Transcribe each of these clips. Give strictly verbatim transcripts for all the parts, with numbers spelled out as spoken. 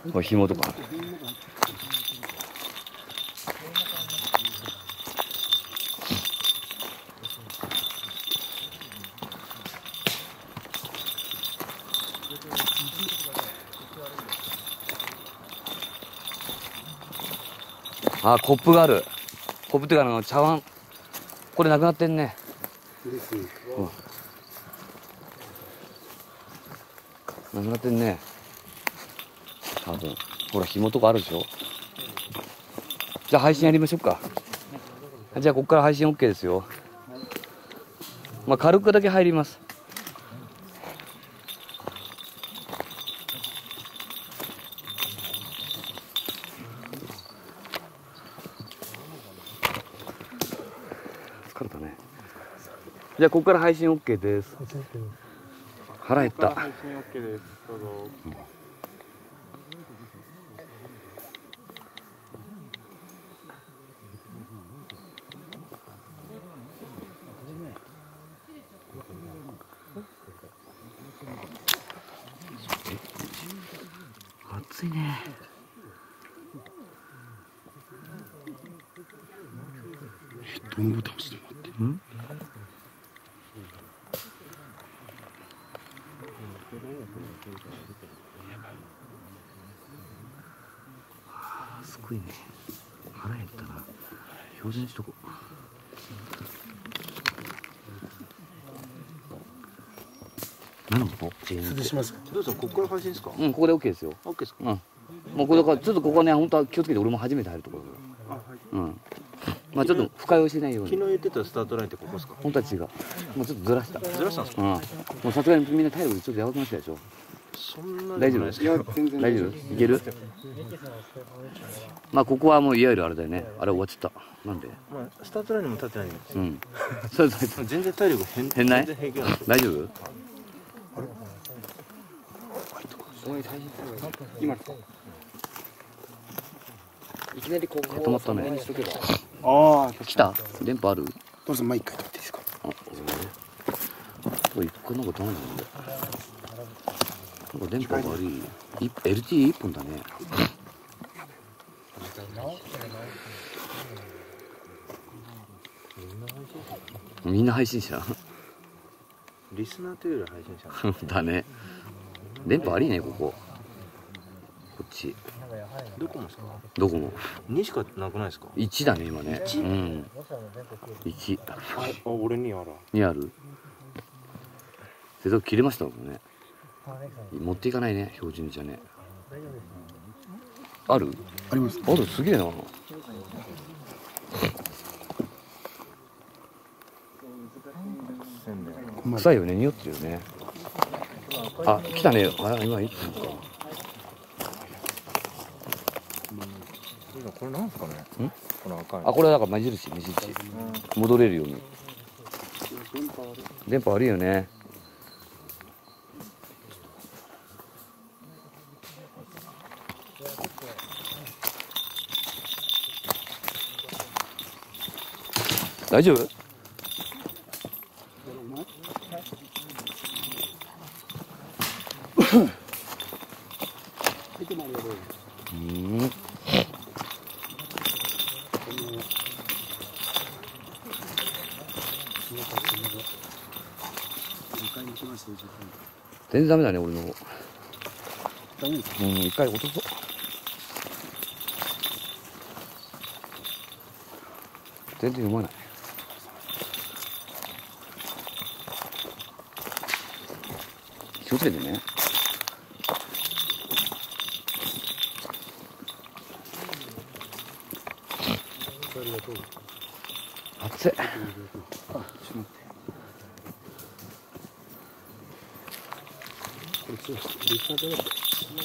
これ紐とか。あ、コップがある。コップっていうかあの茶碗。これなくなってんね。うん、なくなってんね。多分。ほら紐とかあるでしょ。じゃあ配信やりましょうか。じゃあここから配信 OK ですよ。まあ軽くだけ入ります。疲れたね。じゃあここから配信 OK です。腹減った。 配信 OK です。どうぞ。うん、 暑いね。 どんぶ倒してもらって。うん。 ああ、すごいね。腹減ったな。標準しとこう。何のこと？ 潰しますか。 どうぞ、ここから配信ですか？ うん、ここで OK ですよ。 OK ですか？ うん。もうこれだからちょっとここね、本当は気をつけて、俺も初めて入るところだから。 あ、はい。 うん。まあちょっと深酔いしないように。 昨日言ってたスタートラインってここですか？ 本当は違う。もうちょっとずらした。 ずらしたんですか？ うん。もうさすがにみんな体力ちょっとやばくなってたでしょ。 そんな大丈夫？ いや、全然大丈夫？いける？まあここはもういわゆるあれだよね。あれ終わっちゃった。なんで？ まあスタートラインにも立ってないんで。 うん。そうそうそう。 全然体力変変ない？ 全然平気なんですよ。 大丈夫？ 今いきなりこう止まったね。 ああ、 来た？電波ある？ どうぞ、前一回取っていいですか。 あ、これ一個なんかダメなんだ。なんか電波が悪い。エルティーいっ 本だね。みんな配信者。 リスナーというより配信者。 だね。電波悪いねここ。こっち。 どこもですか？ どこも。 にしかなくないですか？ いちだね今ね。うん。いち。 あ、俺にあら。 にある。接続切れましたもんね。持っていかないね標準じゃね。ある？ あります。 ある、すげえな。臭いよね、匂ってるよね。あ、来たね。あ、今いいってのか。 これなんですかね？ん？この赤い。 あ、これはだから目印、目印。戻れるように。電波悪いよね。大丈夫？うん。全然ダメだね俺の。ダメです。うん、一回落とそう。全然読まない。気をつけてね。熱い。あ、ちょっと待って。これそう、リスタートだって。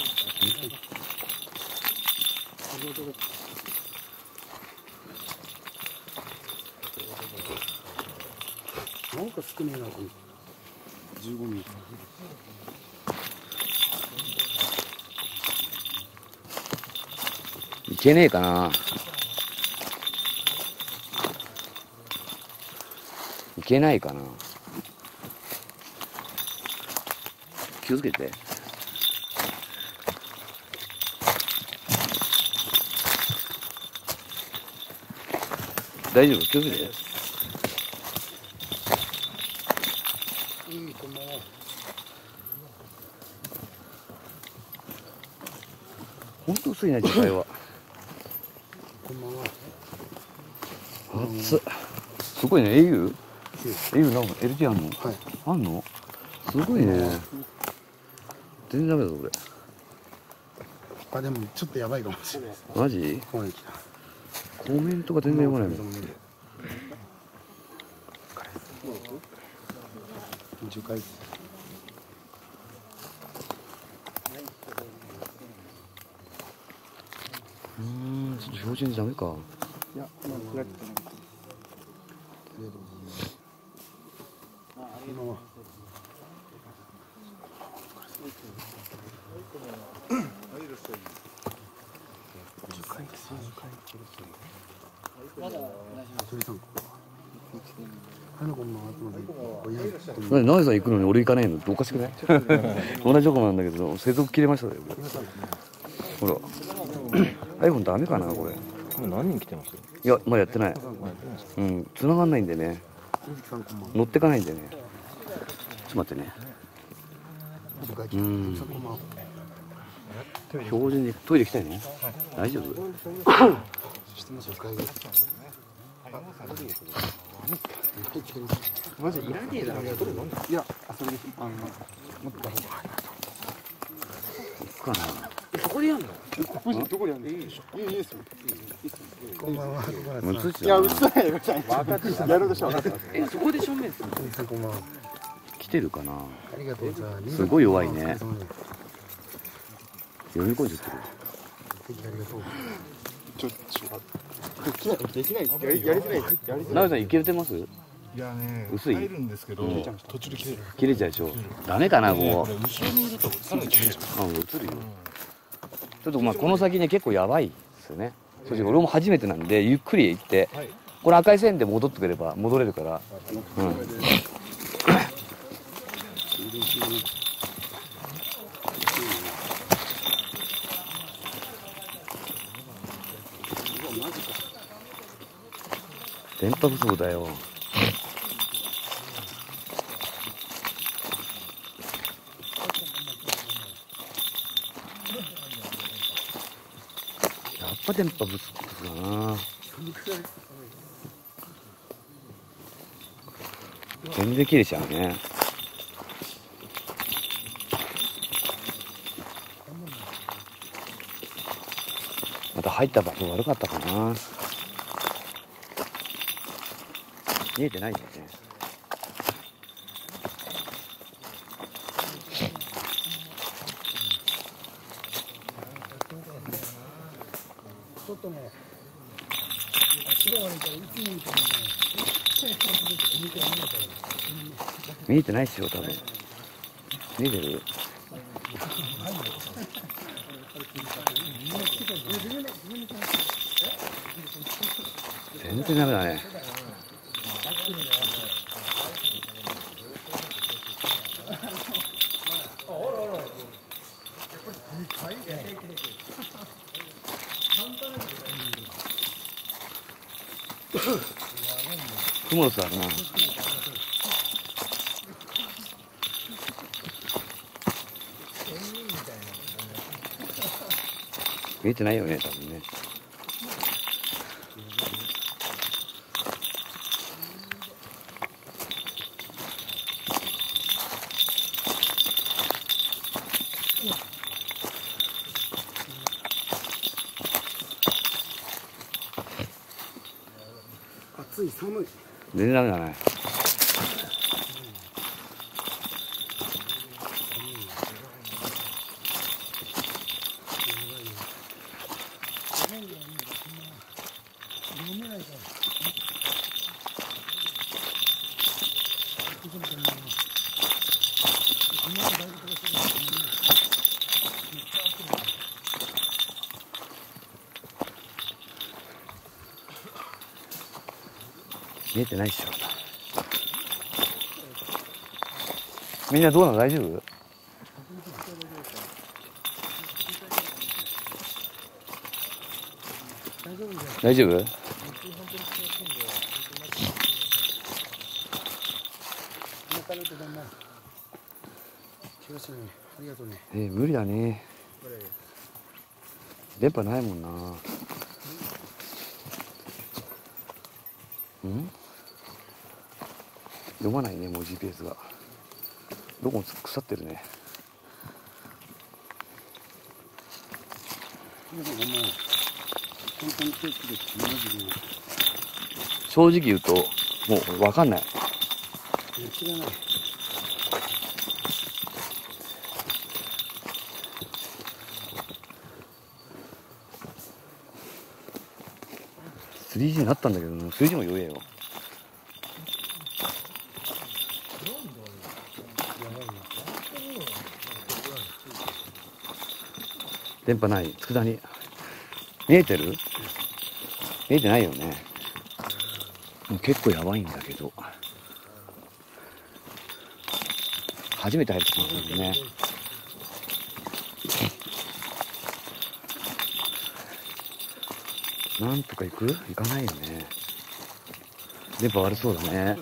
なんか少ねえな、これ。じゅうごミリ。いけねえかな。いけないかな。気をつけて。 大丈夫？気をつけて。 こんばんは。 ほんと薄いね、次回は。 こんばんは。 熱っ。すごいね、エーユー？ エーユー なんか エルティー あんの？ はい。 あんの？すごいね。全然ダメだぞ、俺。 あ、でもちょっとやばいかもしれないです。 マジ？ ここまで来た。 コメントが全然読まないもん。 じゅっかいです。 うーん、ちょっと標準じゃダメか。 いや、まあ、フラットじゃない。ありがとうございます。こんばんは。じゅっかいです。じゅっかい。鳥さん、ここは。はい、こんばんは。おやすみ。 なに、ナイさん行くのに俺行かないのっておかしくない？同じとこなんだけど、接続切れましたよ。ほら。iPhone ダメかな、これ。 何人来てます？ いや、まだやってない。うん、繋がんないんでね。乗ってかないんでね。ちょっと待ってね。うん。標準にトイレ行きたいの？大丈夫？ してますよ、会議。 マジいらねえだろ。 いや、あ、それで、あの、持った方が。 行くかな。 そこでやんの？ ここどこでやるの？いいですよ。こんばんは。 もう映っちいや、 ゃう映さないよ。分かってた。やろうとして分かってます。 え、そこで正面するの？ こんばんは。 来てるかな。 ありがとうございます。 すごい弱いね。読み込んじゃってる。 ありがとう。ちょっとできない、できない。やり、やりづらい。やりづらい。 ナウさんいけてます？ いやね、 薄い入るんですけど、途中で切れる。 切れちゃうでしょ。ダメかな、もう。 これ後ろにいるとさらに切れちゃう。 うん、映るよ。ちょっとまあこの先ね結構やばいですよね。正直俺も初めてなんでゆっくり行って、この赤い線で戻ってくれば戻れるから。うん。電波不足だよ。やっぱ電波不足だな。全然切れちゃうね。また入った場所悪かったかな。見えてないんだね。 外も足が悪いからいつも見てもね、 見えてないっすよ多分。見えてる？全然ダメだね。クモの巣あるな。見えてないよね多分ね。 暑い、寒い。 全然ダメだね。見えてないっしょ。みんなどうなの？大丈夫？大丈夫？ りがとうございます。東野ありがとうね。 えー、無理だね。 これ電波ないもんな。うん読まないね、もう ジーピーエス が。どこも腐ってるね。 皆さんこんばんは。本当にケーキです。マジで。 正直言うと、もうわかんない。 いや知らない。 スリージー になったんだけどな。スリージー も弱えよ。電波ない。佃煮。見えてる？見えてないよね。もう結構やばいんだけど。初めて入ってきますもんね。なんとか行く？行かないよね。電波悪そうだね。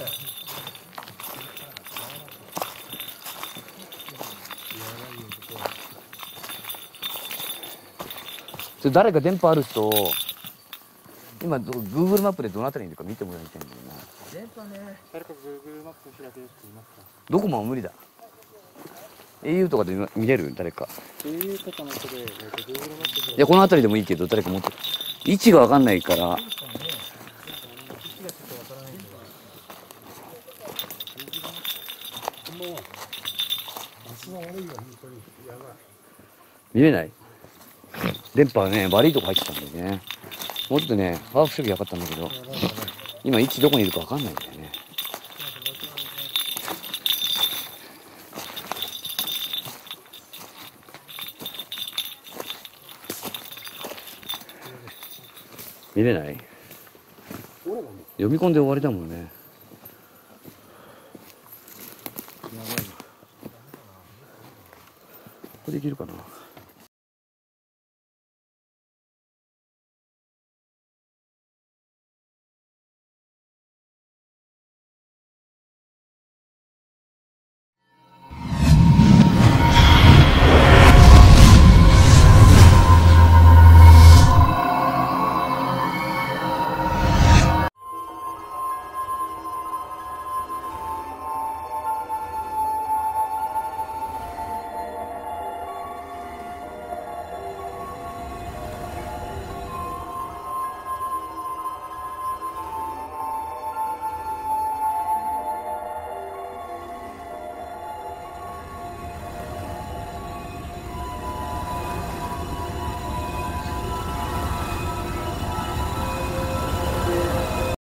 それ誰か電波ある人、今ど Google マップでどのあたりにいるか見てもらいたいんだよな。 電波ね。誰か Google マップ開ける人いますか？ どこも無理だ。エーユー とかで見れる？誰か。 エーユー とかの人で Google マップで。 いや、この辺りでもいいけど、誰か持ってる。位置がわかんないから。見れない？電波はね、悪いとこ入ってたんだよね。もうちょっとね、把握しときゃよかったんだけど、今位置どこにいるかわかんないんだよね。見れない？読み込んで終わりだもんね。これできるかな。